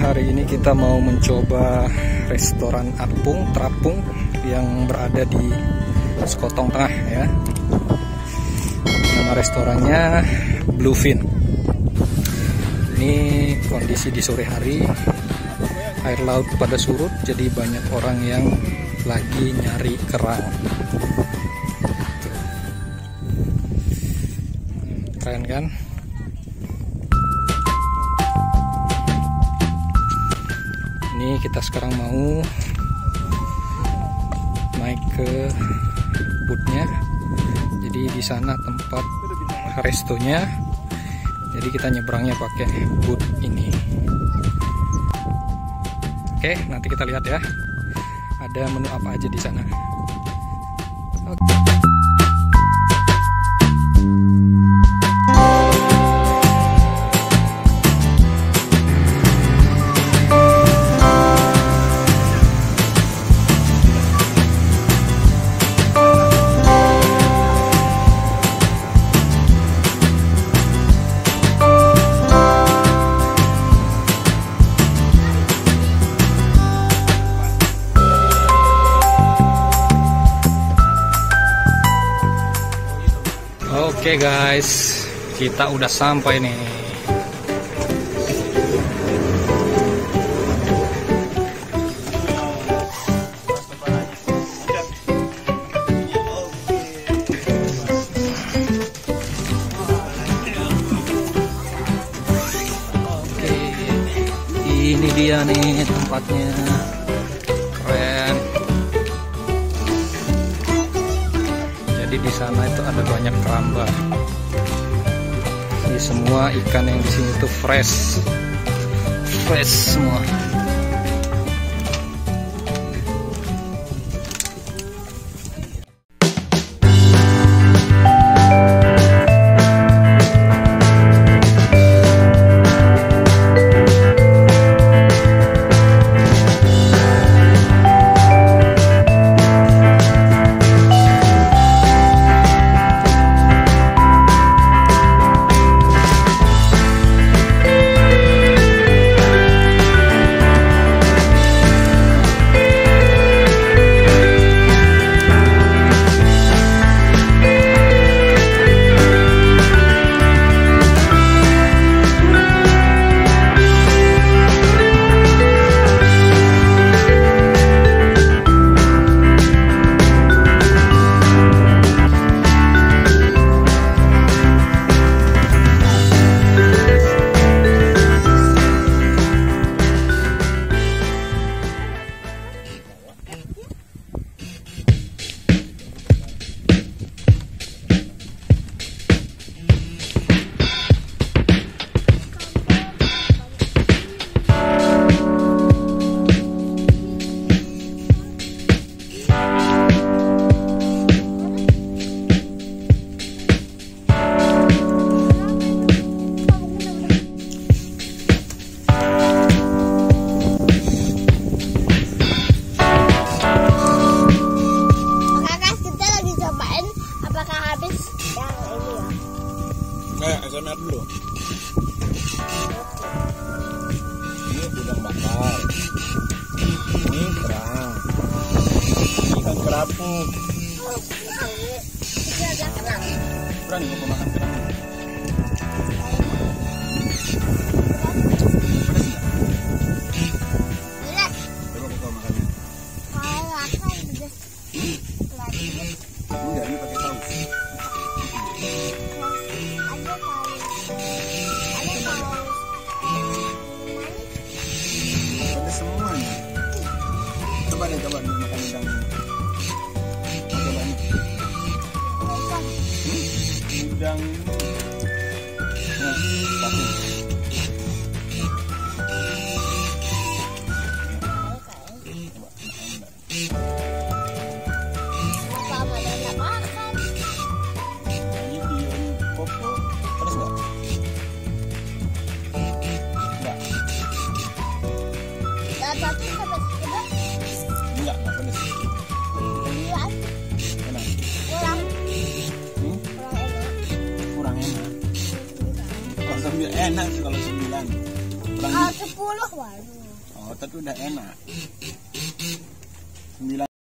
Hari ini kita mau mencoba restoran terapung yang berada di Sekotong Tengah ya. Nama restorannya Bluefin. Ini kondisi di sore hari, air laut pada surut, jadi banyak orang yang lagi nyari kerang. Keren kan? Ini kita sekarang mau naik ke bootnya. Jadi di sana tempat restonya. Jadi kita nyebrangnya pakai boot ini. Oke, nanti kita lihat ya. Ada menu apa aja di sana. Oke. Oke guys, kita udah sampai nih. Oke, ini dia nih tempatnya. Keren. Di sana itu ada banyak keramba. Ini semua ikan yang di sini tuh fresh semua. SMR dulu. Ini udang bakar. Ini kerang. Ikan kerapu. Berani mau makan kerang? Coba kau makan. Enggak, ini pakai saus. Coba nih makan udang ini. Coba nih. Udang ini. Nah, tapi. Ini bion popo terus nggak? Nggak. Enggak pedes. Enak. Kurang enak. Kalau 9 enak sih kalau 9. kurang 10 waduh. oh tapi udah enak 9